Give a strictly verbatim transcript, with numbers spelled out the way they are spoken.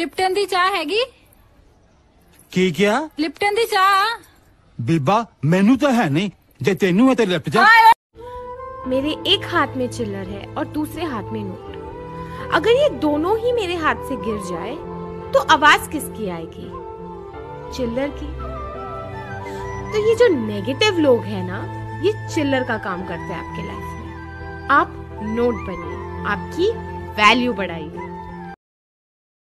Lipton दी चाह हैगी? की क्या? लिप्टन दी चाह। बीबा मैनू तो है नहीं, जे तेनू है तो लिप्ट जा। मेरे एक हाथ में चिल्लर है और दूसरे हाथ में नोट। अगर ये दोनों ही मेरे हाथ से गिर जाए तो आवाज किसकी आएगी? चिल्लर की। तो ये जो नेगेटिव लोग हैं ना, ये चिल्लर का काम करते हैं आपके लाइफ में। आप नोट बनिए, आपकी वैल्यू बढ़ाइए।